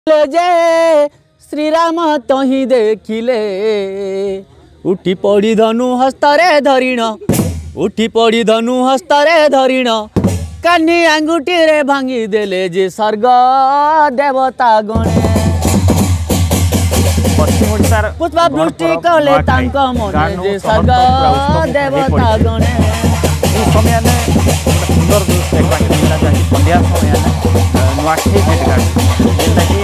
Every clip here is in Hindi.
जे श्रीराम तही देखिले उठी पड़ी धनु हस्तरे धरिण उठी पड़ी धनु हस्तरे धरिण कानी आंगुठी रे भांगी देले जे स्वर्ग देवता गणे पुष्पा वृष्टि कले तांक मने जे स्वर्ग देवता गणे समय सुंदर संध्या समय नुआखाई भेटघाट जेनटा कि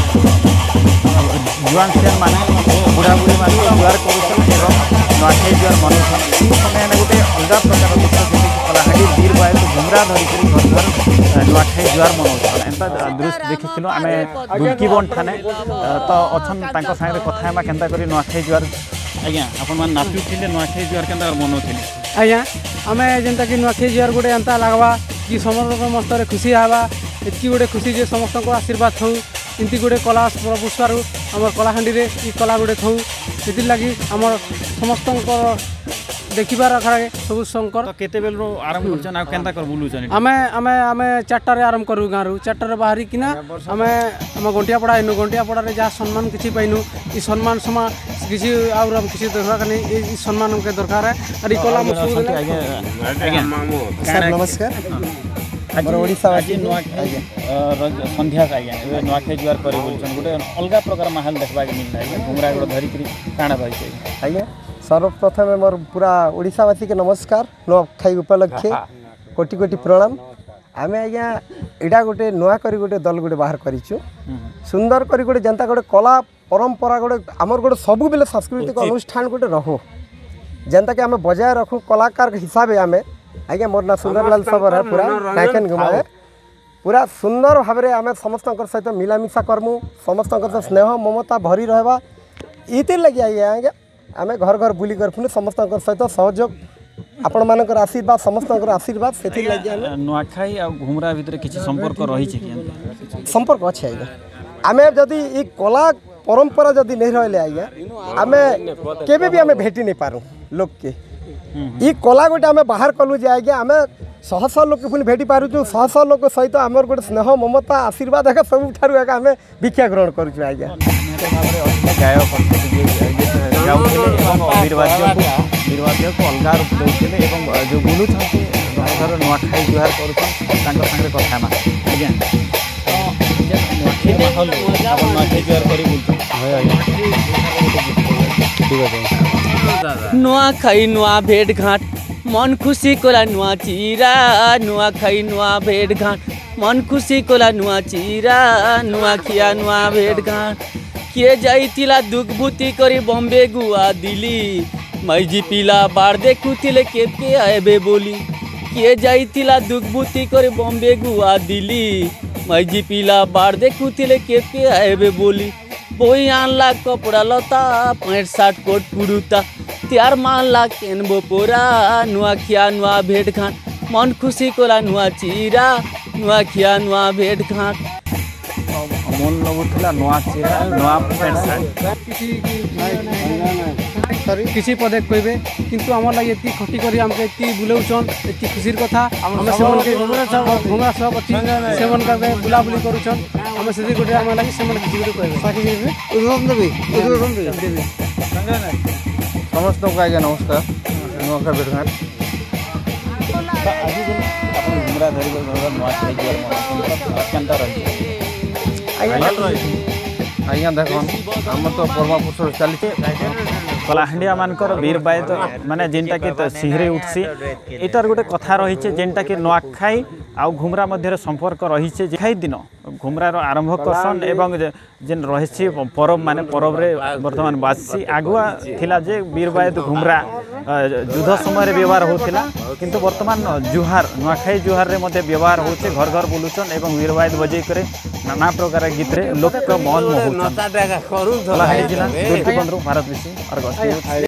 जुआन सेन माने बुढ़ा बुढ़ी मान जुआर कर नुआखाई जुआर मनाउछन समय गोटे अलग प्रकार कलाहांडी वीर बाय घुमरा धरिक घर घर नुआखाई जुआर मनाउछन एंता दृश्य देखिथिलु आमे दुर्कीबन ठाने तो अछन तांको संगे कथा हेमा केनता करी नुआखाई जुआर आज्ञा आपण मान नाचुथिले नुआखाई जुआर केनता मनाउथिले आज्ञा आमे जेनता कि नुआखाई जुआर गोटे एंता लागवा कि समस्त खुशी हवा इतकी गोटे खुशी जे समस्त को आशीर्वाद थौ इनती गोटे कला पुष्पारू आम कलाहांडी रे कला गोटे थौ से लगी आम समस्त देखिबार आखरे सब शंकर केते बेल आरंभ करछन आ केनता कर बुलुछन आमे आमे आमे 4टा रे आरंभ करू गारू 4टा रे बाहरी किना आमे आम गंटिया पड़ा इनु गंटिया पड़ा रे जा सम्मान किछि पाइनु ई सम्मान समा किछि और हम किछि देखा कने ई सम्मान हमके दरकार है और ई कला सर नमस्कार हमर ओडिसा वासी नुआखाई संध्या आज्ञा नुआखाई जुआर करी बोलछन गोटे अलग प्रकार माहौल देखबा के मिलता है घुमरा गोड़ धरि करी काना भाई छै आज्ञा सर्वप्रथम मोर पूरा ओडिसावासी के नमस्कार नुआखाई उपलक्षे कोटि कोटि प्रणाम आमे आज्ञा एडा गोटे नुआ करी गोटे दल गोटे बाहर करिछु सुंदर करी गोटे जनता गोटे कला परंपरा गोटे आमर गोटे सब बेले सांस्कृतिक अनुष्ठान गोटे रहो जनता के आमे बजाय रखू कलाकार हिसाब आमे आज्ञा मोर ना सुंदरलाल सबर है पूरा नायकन घुमा है पूरा सुंदर भाव में आम समस्त सहित मिलामिशा करमु समस्त स्नेह ममता भरी रहबा इति लगी आज्ञा आम घर घर बुली कर समस्त सहित सहयोग आपण मानकर आशीर्वाद समस्त आशीर्वाद से लगी नुआखाई आ घुमरा भितर किछि संपर्क रही छै कि संपर्क अच्छे आज्ञा आम जदि ई कला परंपरा जदि नहीं रहिले आज्ञा आम केबे भी आम भेटी नहीं पारू लोक के ई कला गोटे आम बाहर कलु जे आज्ञा आम शह शह लोक पुणी भेटी पारुचु शह शह लोक सहित आमर गोटे स्नेह ममता आशीर्वाद है सब ठार आम भिक्षा ग्रहण करुचु आज्ञा वीरवाद्य को अलग रूप देते जो बुलूँ घर नुआखाई जुहार कर कथा आज्ञा नुआखाई जुहार नुआखाई नुआ भेट घाट मन खुशी कोला नुआ चीरा नुआखाई नुआ भेट घाट मन खुशी कोला नुआ चीरा नुआखिया नुआ भेट घाट किए जाइतिला दुख भूति करी बॉम्बे गुआ दिल्ली मैजी पिला बार देखुतिले केते आएबे बोली किए जाइतिला दुख भूति करी बॉम्बे गुआ दिल्ली मैजी पिला बार देखुतिले केते आएबे बोली बोई आनला कपड़ा लता पैंट शर्ट कोट पुरुता त्यार मानला केनबो पोरा नुआखिया नुआ भेट घाट मन खुशी कोला नुआ चीरा नुआखिया नुआ भेट घाट मन लगुला नुआ चीरा नुआ पैंट शर्ट किसी पदे कहबे किंतु हमर लागि एती खटी करी हमके एती बुलौछन एती खुशीर कथा हम सेवन के घुमरा सब अति सेवन करके बुला बुली करूछन हम सेदी गोटे हम लागि सेवन किसी गोटे कहबे साकी देबे उदोम देबे समस्त को आज्ञा नमस्कार नुआखाई भेट घाट आज अपन घुमरा धरि घर नुआखाई जुआर केनता रही आज्ञा देखन हम तो पूर्वपुरुष चलते कलाहांडिया मानकर वीर बाय तो माने जेनटा कि सिंहरे उठसी एटार गोटे कथा रही है जेनटा कि नुआखाई आ घुमरा मध्य संपर्क रही है खाई दिन घुमरार आरंभ करसन एवं जेन रही परब माने परब रे वर्तमान बासी आगुआ थिला जे वीर बाय तो घुमरा युद्ध समय व्यवहार होतिला किंतु वर्तमान जुहार नुआखाई जुहार रे मध्य व्यवहार होचे घर घर बुलुचन एवं वीर बाय बजे करे नाना प्रकार गीत रे लोक मन मोहुचन कलाहांडी जिला दुर्गीबंधु भारत विषय और